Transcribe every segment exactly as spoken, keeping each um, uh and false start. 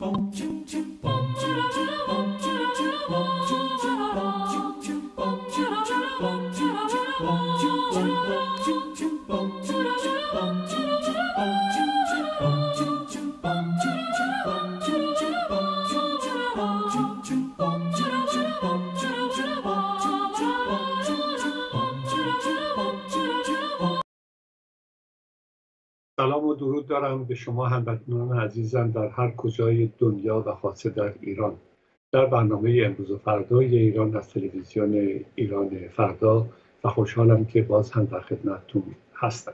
سلام و درود دارم به شما هموطنان عزیزم در هر کجای دنیا و خاصه در ایران. در برنامه امروز و فردای ایران از تلویزیون ایران فردا و خوشحالم که باز هم در خدمتتون هستم.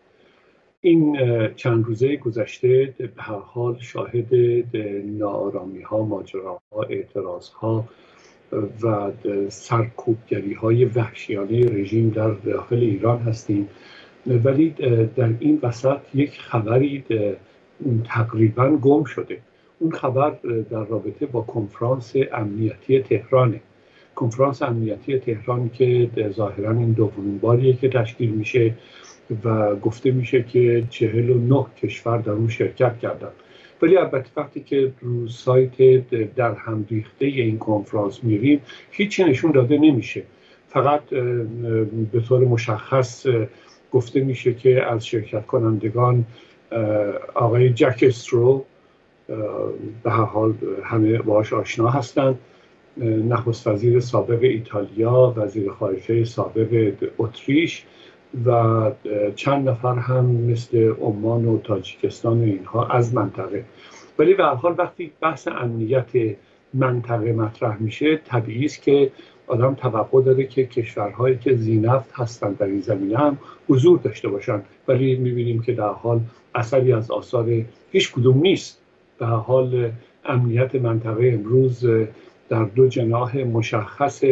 این چند روزه گذشته به هر حال شاهد ناآرامی ها، ماجراها، اعتراض ها و سرکوبگری های وحشیانه رژیم در داخل ایران هستیم، ولی در این وسط یک خبری تقریبا گم شده. اون خبر در رابطه با کنفرانس امنیتی تهرانه. کنفرانس امنیتی تهران که ظاهرا این دومین باریه که تشکیل میشه و گفته میشه که چهل و نه کشور در اون شرکت کردن، ولی البته وقتی که رو سایت در هم ریخته این کنفرانس میریم هیچی نشون داده نمیشه. فقط به طور مشخص گفته میشه که از شرکت کنندگان آقای جک استرو به هر حال همه باهاش آشنا هستند، نخست وزیر سابق ایتالیا، وزیر خارجه سابق اتریش و چند نفر هم مثل عمان و تاجیکستان و اینها از منطقه. ولی به هر حال وقتی بحث امنیت منطقه مطرح میشه طبیعی است که آدم توقع داره که کشورهایی که ذی‌نفط هستند در این زمینه هم حضور داشته باشن، ولی میبینیم که در حال اثری از آثار هیچ کدوم نیست. به حال امنیت منطقه امروز در دو جناح مشخص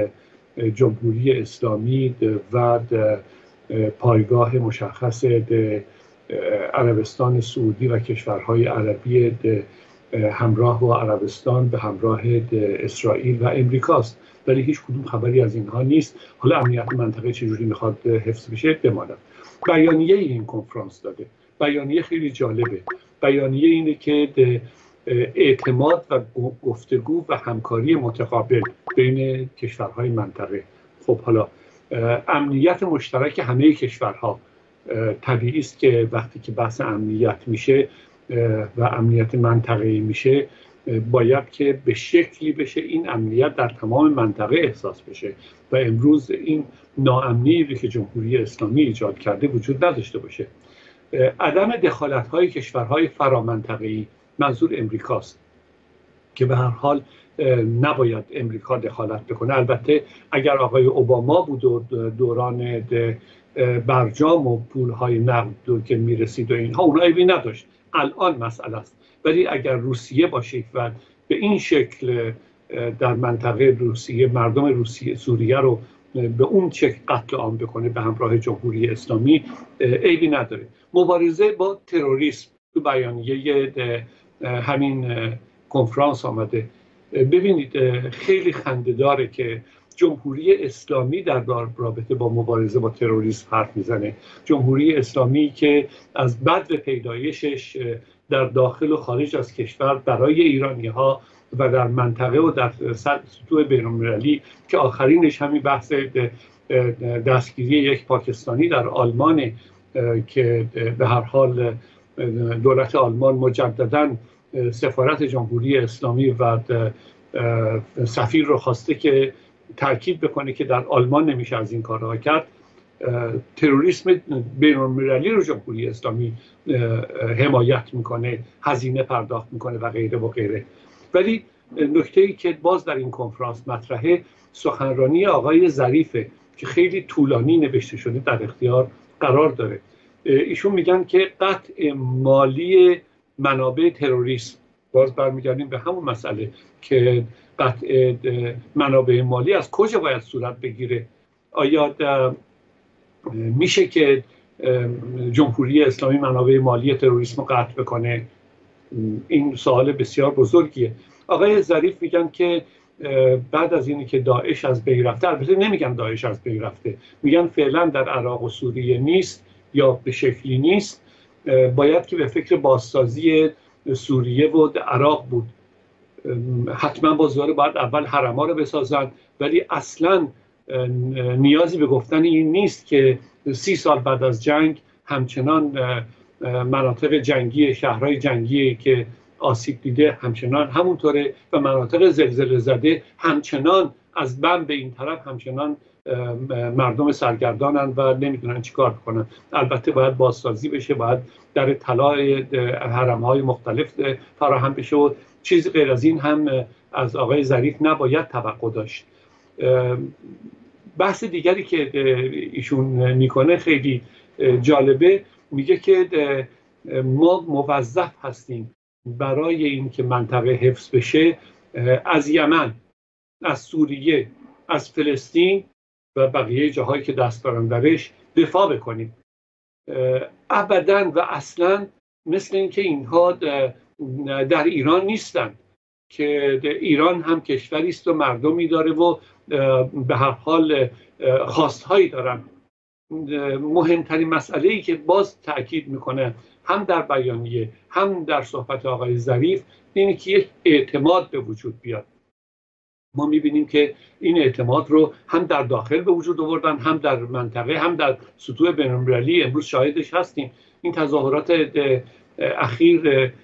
جمهوری اسلامی و پایگاه مشخص عربستان سعودی و کشورهای عربی همراه با عربستان به همراه اسرائیل و امریکاست، ولی هیچ کدوم خبری از اینها نیست. حالا امنیت منطقه چجوری میخواد حفظ بشه بماند. بیانیه این کنفرانس داده، بیانیه خیلی جالبه. بیانیه اینه که اعتماد و گفتگو و همکاری متقابل بین کشورهای منطقه. خب حالا امنیت مشترک همه کشورها، طبیعی است که وقتی که بحث امنیت میشه و امنیت منطقه‌ای میشه باید که به شکلی بشه این امنیت در تمام منطقه احساس بشه و امروز این ناامنی که جمهوری اسلامی ایجاد کرده وجود نداشته باشه. عدم دخالت‌های کشورهای فرامنطقه‌ای، منظور امریکاست که به هر حال نباید امریکا دخالت بکنه. البته اگر آقای اوباما بود و دوران برجام و پول‌های نقد که میرسید و اینها، اونها عیبی نداشت، الان مسئله است. ولی اگر روسیه باشه و به این شکل در منطقه روسیه مردم روسیه سوریه رو به اون شکل قتل عام بکنه به همراه جمهوری اسلامی، عیبی نداره. مبارزه با تروریسم تو بیانیه همین کنفرانس آمده. ببینید خیلی خنده‌داره که جمهوری اسلامی در رابطه با مبارزه با تروریسم حرف میزنه. جمهوری اسلامی که از بدو پیدایشش در داخل و خارج از کشور برای ایرانی‌ها و در منطقه و در سطوح بین‌المللی که آخرینش همین بحث دستگیری یک پاکستانی در آلمان که به هر حال دولت آلمان مجدداً سفارت جمهوری اسلامی و سفیر رو خواسته که تاکید بکنه که در آلمان نمیشه از این کارها کرد. تروریسم بین‌المللی رو جمهوری اسلامی حمایت میکنه، هزینه پرداخت میکنه و غیره و غیره. ولی نکته‌ای که باز در این کنفرانس مطرحه سخنرانی آقای ظریفه که خیلی طولانی نوشته شده، در اختیار قرار داره. ایشون میگن که قطع مالی منابع تروریسم، باز برمیگردیم به همون مسئله که قطع منابع مالی از کجا باید صورت بگیره. آیا میشه که جمهوری اسلامی منابع مالی تروریسم رو قطع بکنه؟ این سوال بسیار بزرگیه. آقای ظریف میگن که بعد از اینی که داعش از بین رفته، البته نمیگن داعش از بین رفته، میگن فعلا در عراق و سوریه نیست یا به شکلی نیست، باید که به فکر بازسازی سوریه و عراق بود. حتما باز داره باید اول حرما رو بسازن، ولی اصلا نیازی به گفتن این نیست که سی سال بعد از جنگ همچنان مناطق جنگی، شهرهای جنگی که آسیب دیده همچنان همونطوره و مناطق زلزله زده همچنان از بم به این طرف همچنان مردم سرگردانن و نمیدونن چی کار کنن. البته باید بازسازی بشه، باید در طلای حرمهای مختلف فراهم بشه و چیز غیر از این هم از آقای ظریف نباید توقع داشت. بحث دیگری که ایشون میکنه خیلی جالبه، میگه که ما موظف هستیم برای اینکه منطقه حفظ بشه از یمن، از سوریه، از فلسطین و بقیه جاهایی که دست دارن درش دفاع بکنیم. ابداً و اصلاً مثل اینکه اینها در ایران نیستن که ایران هم کشوری است و مردمی داره و به هر حال خواستهایی دارن. مهمترین مسئله ای که باز تأکید میکنه هم در بیانیه هم در صحبت آقای ظریف اینه که یک اعتماد به وجود بیاد. ما میبینیم که این اعتماد رو هم در داخل به وجود آوردن، هم در منطقه، هم در سطوح بین‌المللی امروز شاهدش هستیم. این تظاهرات اخیر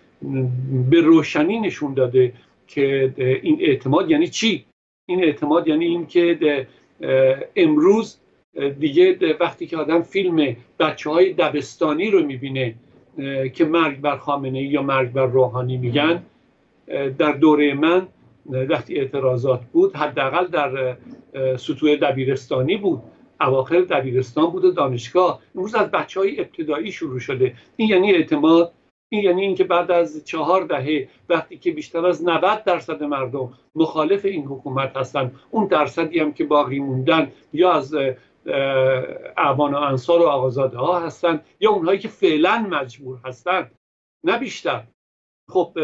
به روشنی نشون داده که این اعتماد یعنی چی؟ این اعتماد یعنی این که امروز دیگه وقتی که آدم فیلم بچه‌های دبستانی رو میبینه که مرگ بر خامنه‌ای یا مرگ بر روحانی میگن، در دوره من وقتی اعتراضات بود حداقل در سطوح دبیرستانی بود، اواخر دبیرستان بود و دانشگاه. امروز از بچه‌های ابتدایی شروع شده. این یعنی اعتماد. این یعنی اینکه بعد از چهار دهه وقتی که بیشتر از نود درصد مردم مخالف این حکومت هستن، اون درصدی هم که باقی موندن یا از اعوان و انصار و آقازاده ها هستن یا اونهایی که فعلا مجبور هستن، نه بیشتر. خب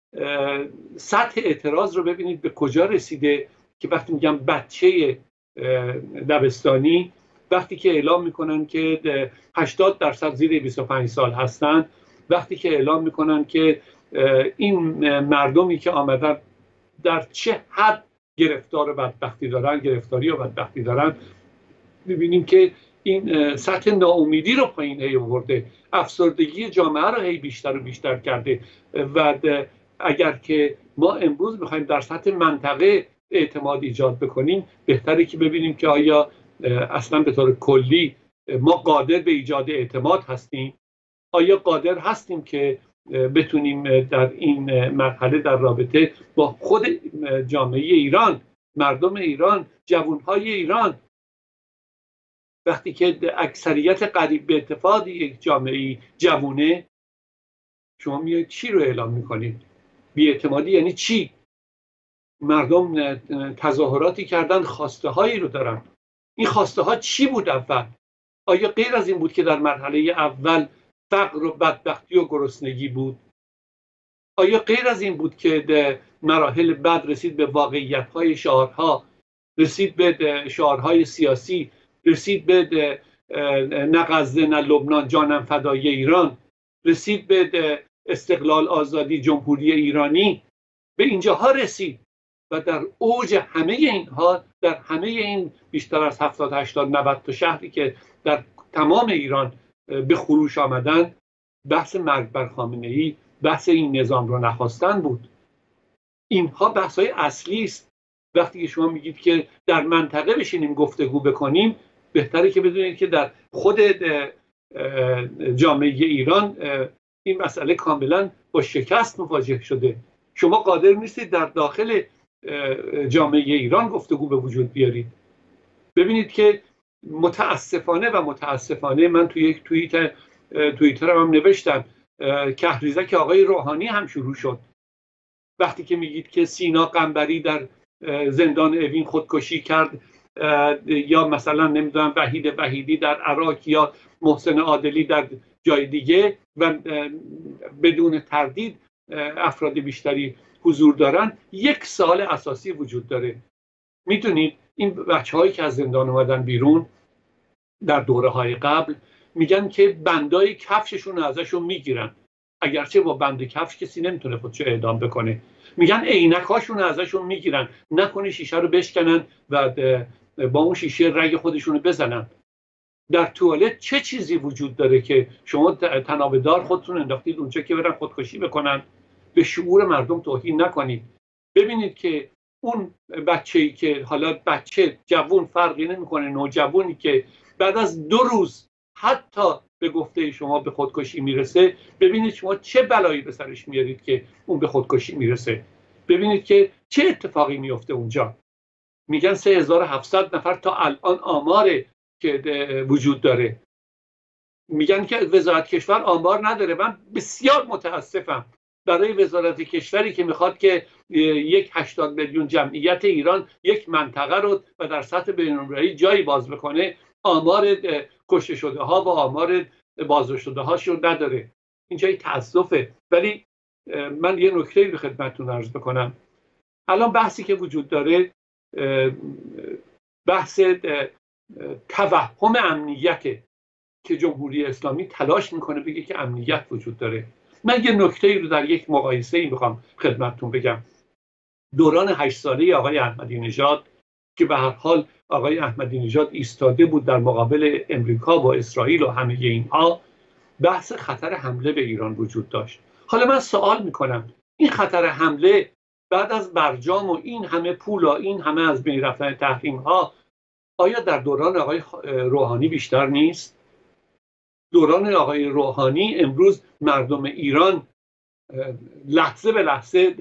سطح اعتراض رو ببینید به کجا رسیده که وقتی میگم بچه دبستانی، وقتی که اعلام میکنن که هشتاد درصد زیر بیست و پنج سال هستن، وقتی که اعلام میکنن که این مردمی که آمدن در چه حد گرفتار و بدبختی دارن، گرفتاری و بدبختی دارن، میبینیم که این سطح ناامیدی رو پایین هی آورده، افسردگی جامعه رو هی بیشتر و بیشتر کرده. و اگر که ما امروز بخوایم در سطح منطقه اعتماد ایجاد بکنیم، بهتره که ببینیم که آیا اصلا به طور کلی ما قادر به ایجاد اعتماد هستیم؟ آیا قادر هستیم که بتونیم در این مرحله در رابطه با خود جامعه ایران، مردم ایران، جوانهای ایران، وقتی که اکثریت قریب به اتفاق یک جامعه جوونه، شما میایید چی رو اعلام میکنید؟ بی‌اعتمادی یعنی چی؟ مردم تظاهراتی کردن، خواسته هایی رو دارن. این خواسته ها چی بود اول؟ آیا غیر از این بود که در مرحله اول فقر و بدبختی و گرسنگی بود؟ آیا غیر از این بود که مراحل بعد رسید به واقعیت های شعارها، رسید به شعارهای سیاسی، رسید به نه غزه نه لبنان جانم فدای ایران، رسید به استقلال آزادی جمهوری ایرانی، به اینجاها رسید و در اوج همه اینها، در همه این بیشتر از هفتاد هشتاد نود تا شهری که در تمام ایران به خروش آمدن، بحث مرگ بر خامنه‌ای، بحث این نظام رو نخواستن بود. اینها بحث های اصلی است. وقتی که شما میگید که در منطقه بشینیم گفتگو بکنیم، بهتره که بدونید که در خود جامعه ایران این مسئله کاملا با شکست مواجه شده. شما قادر نیستید در داخل جامعه ایران گفتگو به وجود بیارید. ببینید که متاسفانه و متاسفانه من توی یک توییت توییترم هم نوشتم، کهریزک آقای روحانی هم شروع شد. وقتی که میگید که سینا قنبری در زندان اوین خودکشی کرد، یا مثلا نمیدونم وحید وحیدی در عراق یا محسن عادلی در جای دیگه و بدون تردید افراد بیشتری حضور دارن، یک سوال اساسی وجود داره. میدونید این بچه‌هایی که از زندان اومدن بیرون در دوره های قبل میگن که بندای کفششون ازشون میگیرن. اگرچه با بند کفش کسی نمیتونه خودشو اعدام بکنه. میگن عینکاشون ازشون میگیرن، نکنه شیشه رو بشکنن و با اون شیشه رگ خودشونو بزنن. در توالت چه چیزی وجود داره که شما تنابه‌دار خودتون انداختید اونجا که برن خودکشی بکنن؟ به شعور مردم توهین نکنید. ببینید که اون بچه‌ای که حالا بچه جوون فرقی نمیکنه، نوجوانی که بعد از دو روز حتی به گفته شما به خودکشی میرسه، ببینید شما چه بلایی به سرش میارید که اون به خودکشی میرسه. ببینید که چه اتفاقی میفته اونجا. میگن سه هزار و هفتصد نفر تا الان آمار که وجود داره. میگن که وزارت کشور آمار نداره. من بسیار متاسفم برای وزارت کشوری که میخواد که یک هشتاد میلیون جمعیت ایران یک منطقه رو و در سطح بین‌المللی جایی باز بکنه، آمار کشته شده ها و آمار بازداشت شده هاش رو نداره. این جای تأسفه. ولی من یه نکته رو خدمتتون عرض بکنم. الان بحثی که وجود داره بحث توهم امنیت که جمهوری اسلامی تلاش میکنه بگه که امنیت وجود داره. من یه نکته رو در یک مقایسه ای میخوام خدمتتون بگم. دوران هشت ساله آقای احمدی نژاد که به هر حال آقای احمدی نژاد ایستاده بود در مقابل امریکا و اسرائیل و همه اینها، بحث خطر حمله به ایران وجود داشت. حالا من سوال میکنم این خطر حمله بعد از برجام و این همه پول و این همه از بین رفتن تحریم ها، آیا در دوران آقای روحانی بیشتر نیست؟ دوران آقای روحانی امروز مردم ایران لحظه به لحظه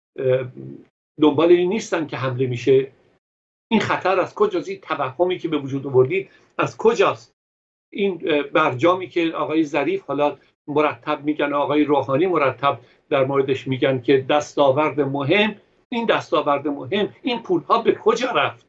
دنبال این نیستن که حمله میشه. این خطر از کجاست؟ این توهمی که به وجود آوردید از کجاست؟ این برجامی که آقای ظریف حالا مرتب میگن، آقای روحانی مرتب در موردش میگن که دستاورد مهم، این دستاورد مهم، این پولها به کجا رفت؟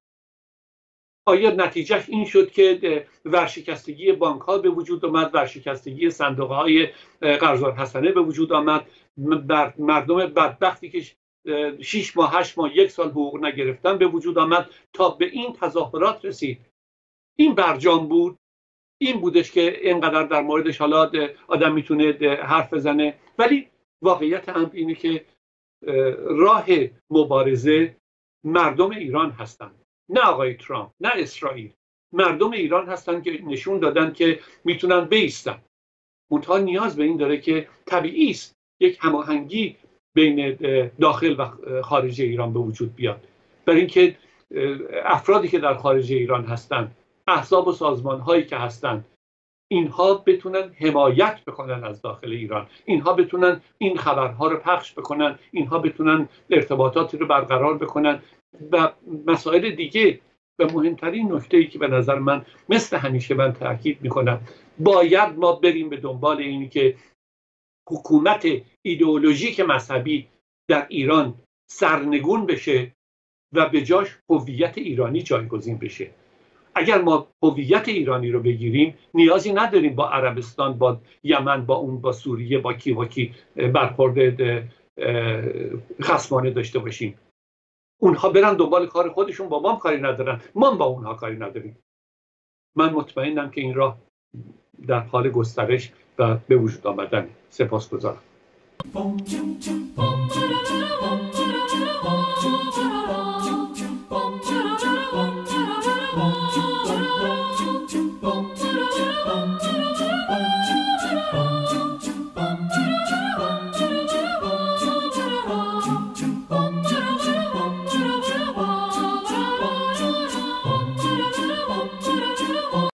آیا نتیجهش این شد که ورشکستگی بانک ها به وجود آمد، ورشکستگی صندوق های قرضدار حسنه به وجود آمد، مردم بدبختی که شش ماه هشت ماه یک سال حقوق نگرفتن به وجود آمد تا به این تظاهرات رسید؟ این برجام بود؟ این بودش که اینقدر در موردش حالا آدم میتونه حرف بزنه؟ ولی واقعیت هم اینه که راه مبارزه مردم ایران هستند، نه آقای ترامپ، نه اسرائیل. مردم ایران هستن که نشون دادن که میتونن بایستن. منتها نیاز به این داره که طبیعی است یک هماهنگی بین داخل و خارج ایران به وجود بیاد، برای اینکه افرادی که در خارج ایران هستن، احزاب و سازمان هایی که هستن، اینها بتونن حمایت بکنن از داخل ایران، اینها بتونن این خبرها رو پخش بکنن، اینها بتونن ارتباطاتی رو برقرار بکنن و مسائل دیگه. و مهمترین نکته‌ای که به نظر من مثل همیشه من تاکید میکنم، باید ما بریم به دنبال اینی که حکومت ایدئولوژیک مذهبی در ایران سرنگون بشه و به جاش هویت ایرانی جایگزین بشه. اگر ما هویت ایرانی رو بگیریم، نیازی نداریم با عربستان، با یمن، با اون با سوریه، با کی با کی برخورد خصمانه داشته باشیم. اونها برن دنبال کار خودشون، با ما کاری ندارن، ما با اونها کاری نداریم. من مطمئنم که این راه در حال گسترش و به وجود آمدن. سپاسگزارم.